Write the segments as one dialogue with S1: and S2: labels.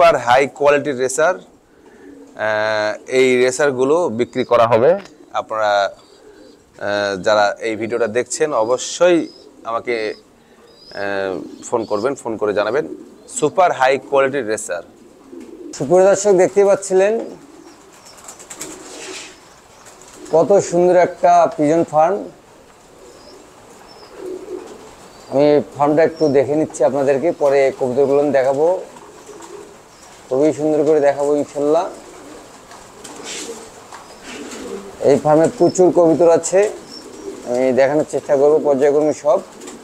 S1: Super high কোয়ালিটির racer. এই রেসারগুলো বিক্রি করা হবে। আপনারা যারা এই ভিডিওটা দেখছেন অবশ্যই আমাকে ফোন করবেন, ফোন করে জানাবেন সুপার হাই কোয়ালিটির রেসার।
S2: সুপ্রিয় দর্শক, দেখতে পাচ্ছিলেন কত সুন্দর একটা পিজন ফার্ম। আমি ফার্মটা একটু দেখে নিচ্ছি আপনাদেরকে, পরে কবুতরগুলো দেখাবো, খুবই সুন্দর করে দেখাবো ইনশাল্লাহ। এই ফার্মে প্রচুর কবুতর আছে, আমি দেখানোর চেষ্টা করবো পর্যায়ক্রমে সব।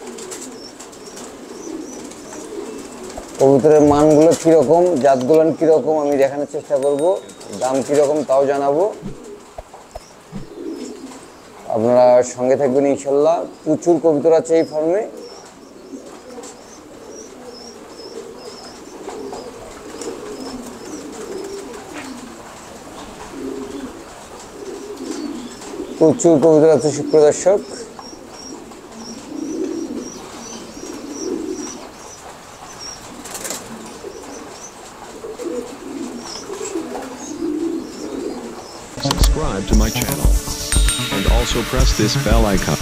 S2: কবুতরের মানগুলো কীরকম, জাতগুলো কীরকম আমি দেখানোর চেষ্টা করব, দাম কীরকম তাও জানাবো। আপনারা সঙ্গে থাকবেন ইনশাল্লাহ। প্রচুর কবুতর আছে এই ফার্মে। প্রচুর কবুতর আছে সুপ্রিয় দর্শক।
S3: Subscribe to my channel and also press this bell icon.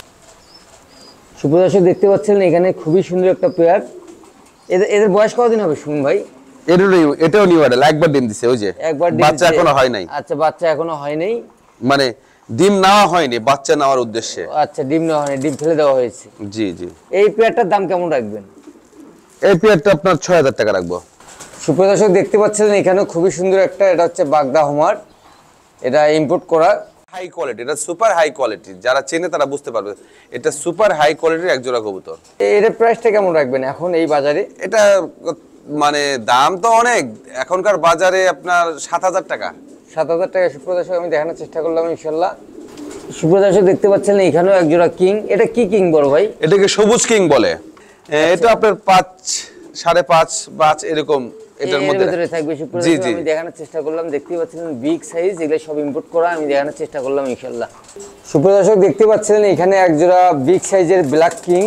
S2: সুপ্রিয় দর্শক, দেখতে পাচ্ছেন এখানে খুবই সুন্দর একটা পেয়ার। এদের বয়স কতদিন হবে শুনুন ভাই?
S1: এটাও নিউ অ্যাডাল, একবার ডিম দিছে, ওই যে
S2: একবার
S1: বাচ্চা এখনো হয় নাই।
S2: আচ্ছা, বাচ্চা এখনো হয় নাই,
S1: মানে ডিম নেওয়া হয়নি, বাচ্চা নেওয়ার উদ্দেশ্যে।
S2: আচ্ছা, ডিম নেওয়া হয়নি, ডিম ফেলে দেওয়া হয়েছে।
S1: জি জি।
S2: এই পেয়ারটার দাম কেমন রাখবেন?
S1: এই পেয়ারটা আপনার ৬,০০০ টাকা রাখবো।
S2: সুপ্রিয় দর্শক, দেখতে পাচ্ছেন এখানে খুবই সুন্দর একটা, এটা হচ্ছে বাগদা হোমার, এটা ইম্পোর্ট করা
S1: হাই কোয়ালিটি, এটা সুপার হাই কোয়ালিটি। যারা চেনে তারা বুঝতে পারবে এটা সুপার হাই কোয়ালিটির একজোড়া কবুতর।
S2: এর প্রাইসটা কেমন রাখবেন এখন এই বাজারে?
S1: এটা মানে দাম তো অনেক, এখনকার বাজারে আপনার ৭,০০০ টাকা।
S2: ৭,০০০ টাকা। সুপ্রিয় দর্শক, আমি দেখানোর চেষ্টা করলাম ইনশাল্লাহ। সুপ্রিয় দর্শক, দেখতে পাচ্ছেন এখানেও একজোড়া কিং। এটা কি কিং বড় ভাই?
S1: এটাকে সবুজ কিং বলে। এটা আপনার ৫, ৫.৫, ৫ এরকম এটার মধ্যে
S2: থাকবে। সুপ্রিয় দর্শক, আমি দেখানোর চেষ্টা করলাম, দেখতে পাচ্ছেন বিগ সাইজ, এগুলো সব ইম্পোর্ট করা, আমি দেখানোর চেষ্টা করলাম ইনশাল্লাহ। সুপ্রিয় দর্শক, দেখতে পাচ্ছেন এখানে একজোড়া বিগ সাইজের ব্ল্যাক কিং।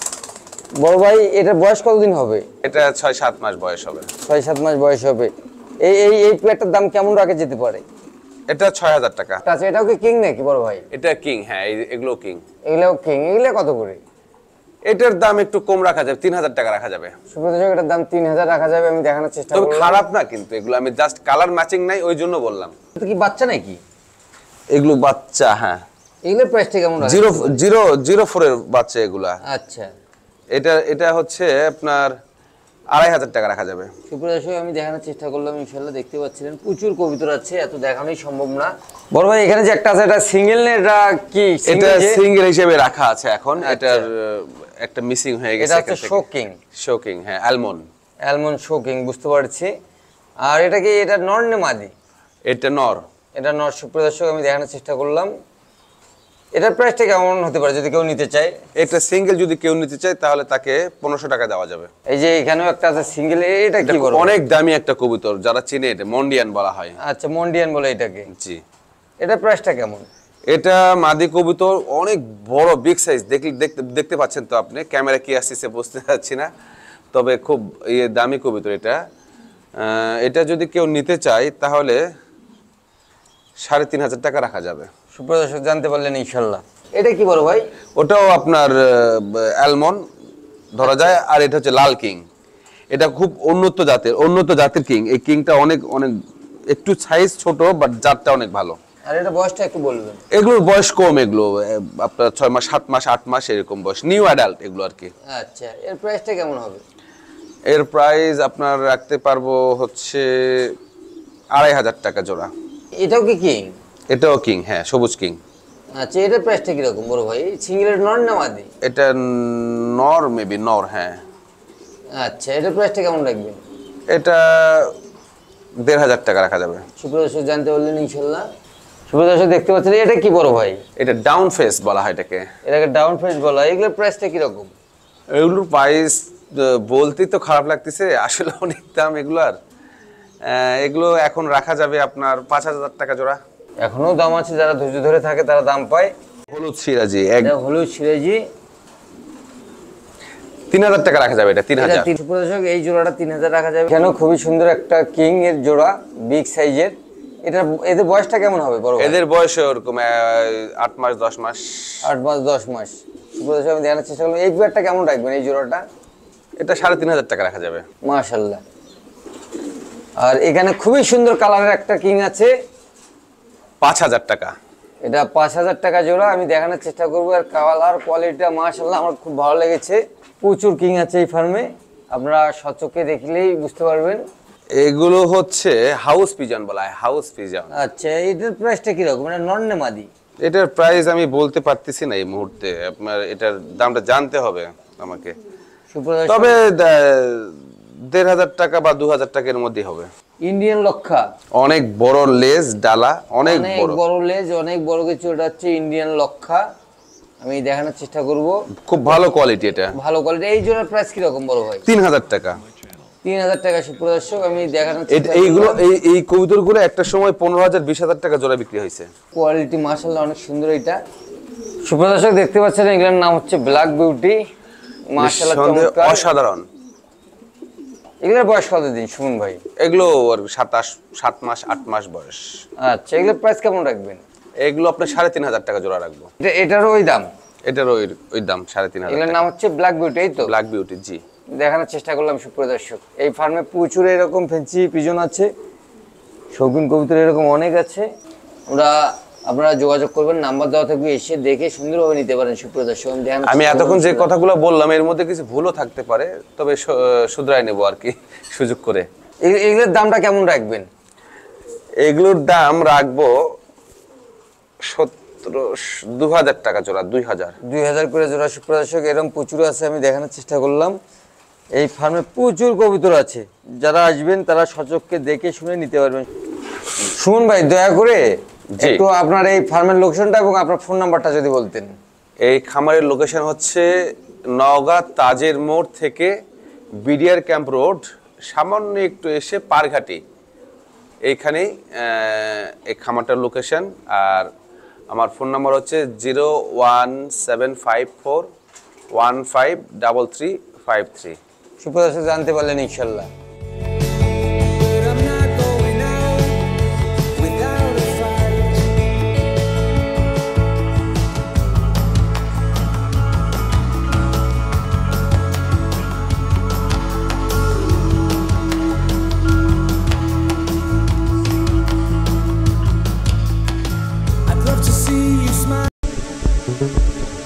S2: বড় ভাই, এটার বয়স কতদিন হবে?
S1: এটা ৬-৭ মাস বয়স হবে।
S2: ৬-৭ মাস বয়স হবে। এই পেয়ারটার দাম কেমন রাখা যেতে পারে?
S1: এটা ৬,০০০ টাকা।
S2: আচ্ছা, এটাও কি কিং নাকি বড় ভাই?
S1: এটা কিং, হ্যাঁ, এগুলো কিং।
S2: এগুলোও কিং। এগুলো কত করে?
S1: এটার দাম একটু কম রাখা যাবে, ৩,০০০ টাকা রাখা যাবে।
S2: সুপ্রিয় দর্শক, এটার দাম ৩,০০০ রাখা যাবে, আমি দেখানোর চেষ্টা করব।
S1: তবে খারাপ না কিন্তু এগুলো, আমি জাস্ট কালার ম্যাচিং নাই ওই জন্য বললাম।
S2: এটা কি বাচ্চা নাকি?
S1: এগুলো বাচ্চা, হ্যাঁ।
S2: এগুলোর প্রাইসটা কেমন রাখা?
S1: 0.04 এর বাচ্চা এগুলা।
S2: আচ্ছা,
S1: এটা হচ্ছে আপনার ২,৫০০ টাকা রাখা যাবে।
S2: সুপ্রিয় দর্শক, আমি দেখানোর চেষ্টা করলাম ইনশাআল্লাহ। দেখতে পাচ্ছিলেন প্রচুর কবুতর আছে, এত দেখানোই সম্ভব না। বড় ভাই, এখানে যে একটা আছে, এটা সিঙ্গেল না? এটা কি
S1: এটা সিঙ্গেল হিসেবে রাখা আছে এখন। এটার একটা মিসিং হয়ে গেছে।
S2: এটা হচ্ছে শোকিং।
S1: শোকিং, হ্যাঁ, অ্যালমন্ড
S2: শোকিং, বুঝতে পারছি। আর এটা কি, এটা নর না মাদি?
S1: এটা নর।
S2: এটা নর। সুপ্রিয় দর্শক, আমি দেখানোর চেষ্টা করলাম। এটার প্রাইসটা কেমন হতে পারে যদি কেউ নিতে চায়?
S1: এটা সিঙ্গেল যদি কেউ নিতে চায় তাহলে তাকে ১৫০০ টাকা দেওয়া যাবে।
S2: এই যে এখানেও একটা আছে সিঙ্গেল। এটা কি বড়?
S1: অনেক দামি একটা কবুতর, যারা চিনে এটা মন্ডিয়ান বলা হয়।
S2: আচ্ছা, মন্ডিয়ান বলে এটাকে।
S1: জি।
S2: এটার প্রাইসটা কেমন?
S1: এটা মাদি কবুতর, অনেক বড় বিগ সাইজ। দেখতে পাচ্ছেন তো আপনি, ক্যামেরা কি আসছে বুঝতে পারছি না, তবে খুব দামি কবুতর এটা। এটা যদি কেউ নিতে চায় তাহলে ৩,৫০০ টাকা রাখা যাবে।
S2: সুপ্রিয় দর্শক, জানতে পারলেন ইনশাআল্লাহ। এটা কি বড় ভাই?
S1: ওটাও আপনার অ্যালমন্ড ধরা যায়। আর এটা হচ্ছে লাল কিং। এটা খুব উন্নত জাতের কিং। এই কিংটা অনেক একটু সাইজ ছোট, বাট জাতটা অনেক ভালো।
S2: আর এটা বয়সটা একটু বলবেন?
S1: এগুলোর বয়স কম, এগুলো আপনার ৬ মাস, ৭ মাস, ৮ মাস এরকম বয়স, নিউ অ্যাডাল্ট এগুলো আর কি।
S2: আচ্ছা, এর প্রাইসটা কেমন হবে?
S1: এর প্রাইস আপনার রাখতে পারবো হচ্ছে ২,৫০০ টাকা জোড়া।
S2: এটাও কি কিং?
S1: এটাও কিং, হ্যাঁ, সবুজ কিং।
S2: আচ্ছা, এটার প্রাইসটা কিরকম বড় ভাই? সিঙ্গেলের নর না মাদি?
S1: এটা নর, মেবি নর, হ্যাঁ।
S2: আচ্ছা, এটার প্রাইসটা কেমন রাখবেন?
S1: এটা ১,৫০০ টাকা রাখা যাবে।
S2: সুপ্রিয় দর্শক, জানতে পারলেন ইনশাআল্লাহ। সুপ্রিয় দর্শক, দেখতে পাচ্ছেন এটা কি বড় ভাই?
S1: এটা ডাউন ফেস বলা হয় এটাকে।
S2: এটাকে ডাউন ফেস বলা হয়। এগুলোর প্রাইসটা কিরকম?
S1: এগুলোর প্রাইস বলতেই তো খারাপ লাগতেছে, আসলে অনেক দাম এগুলার। এগুলো এখন রাখা যাবে আপনার ৫,০০০ টাকা জোড়া।
S2: এখনো দাম আছে, যারা ধৈর্য ধরে থাকে তারা দাম পায়।
S1: হলুদ সিরাজি,
S2: হলুদ সিরাজি।
S1: 3000 টাকা রাখা যাবে, এটা 3000।
S2: দর্শক এই জোড়াটা 3000 রাখা যাবে। কেন খুবই সুন্দর একটা কিং এর জোড়া, বিগ সাইজের। এটা এদের বয়সটা কেমন হবে বড় ভাই?
S1: এদের বয়স ওরকম 8 মাস 10 মাস।
S2: 8 মাস 10 মাস। দর্শক আমি দেখানোর চেষ্টা করলাম। এই পেয়ারটা কেমন রাখবেন এই জোড়াটা?
S1: এটা 3500 টাকা রাখা যাবে।
S2: মাশাআল্লাহ। আর এখানে খুবই সুন্দর কালারের একটা কিং আছে,
S1: 5000 টাকা।
S2: এটা 5000 টাকা জোড়া। আমি দেখানোর চেষ্টা করব। আর কালার কোয়ালিটিটা মাশাআল্লাহ আমার খুব ভালো লেগেছে। প্রচুর কিং আছে এই ফার্মে, আপনারা সচক্ষে দেখলেই বুঝতে পারবেন।
S1: এগুলো হচ্ছে হাউস পিজন বলা হয়, হাউস পিজন।
S2: আচ্ছা, এটার প্রাইসটা কি রকম? এটা নন নেমাদি?
S1: এটার প্রাইস আমি বলতে পারতেছি না এই মুহূর্তে, আপনার এটার দামটা জানতে হবে আমাকে। তবে 1500 টাকা বা 2000 টাকার মধ্যে হবে।
S2: ইন্ডিয়ান লক্ষা,
S1: অনেক বড় লেজ ডালা, অনেক
S2: বড় লেজ, অনেক বড় কিছু। এটা হচ্ছে ইন্ডিয়ান লক্ষা। আমি দেখানোর চেষ্টা করব।
S1: খুব ভালো কোয়ালিটি, এটা
S2: ভালো কোয়ালিটি। এই জোড়ার প্রাইস কি রকম বড় ভাই?
S1: 3000 টাকা।
S2: 3000 টাকা। সুপ্রদর্শক আমি দেখানোর
S1: এইগুলো এই কবুতরগুলো একটা সময় 15000 20000 টাকা জোড়া বিক্রি হয়েছে।
S2: কোয়ালিটি মাশাআল্লাহ অনেক সুন্দর। এটা সুপ্রদর্শক দেখতে পাচ্ছেন, এগুলোর নাম হচ্ছে ব্ল্যাক বিউটি। মাশাআল্লাহ চমৎকার,
S1: অসাধারণ।
S2: এগুলোর বয়স কতদিন সুমন ভাই?
S1: এগুলো 7 মাস 8 মাস বয়স।
S2: আচ্ছা, এগুলোর প্রাইস কেমন রাখবেন?
S1: এগুলো আপনি 3500 টাকা জোড়া রাখবো।
S2: এটারও ওই দাম?
S1: এটারও ওই দাম 3500।
S2: এগুলোর নাম হচ্ছে ব্ল্যাক বিউটি, এই তো?
S1: ব্ল্যাক বিউটি, জি।
S2: দেখানোর চেষ্টা করলাম সুপ্রদর্শক। এই ফার্মে প্রচুর এরকম ফেন্সি পিজন আছে, শৌখিন কবুতর এরকম অনেক আছে। আপনারা যোগাযোগ করবেন, নাম্বার দেওয়া থাকবে, এসে দেখে সুন্দরভাবে নিতে পারেন সুপ্রদর্শক।
S1: আমি এতক্ষণ যে কথাগুলো বললাম এর মধ্যে কিছু ভুলও থাকতে পারে, তবে শুধরাই নেবো আর কি সুযোগ করে।
S2: এগুলোর দামটা কেমন রাখবেন?
S1: এগুলোর দাম রাখবো 2000 টাকা জোড়া।
S2: 2000 করে জোড়া সুপ্রদর্শক। এরকম প্রচুর আছে, আমি দেখানোর চেষ্টা করলাম। এই ফার্মে প্রচুর কবুতর আছে, যারা আসবেন তারা সচক্ষে দেখে শুনে নিতে পারবেন। সুমন ভাই, দয়া করে একটু আপনার এই ফার্মের লোকেশনটা এবং আপনার ফোন নাম্বারটা যদি বলতেন।
S1: এই খামারের লোকেশন হচ্ছে নওগাঁ তাজের মোড় থেকে বিডিআর ক্যাম্প রোড, সামান্য একটু এসে পারঘাটি, এইখানেই এই খামারটার লোকেশন। আর আমার ফোন নাম্বার হচ্ছে 01754153353।
S2: সুপ্রদর্শক জানতে পারলেন ইনশাল্লাহ।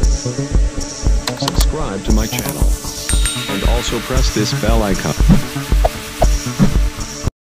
S3: Subscribe to my channel and also press this bell icon.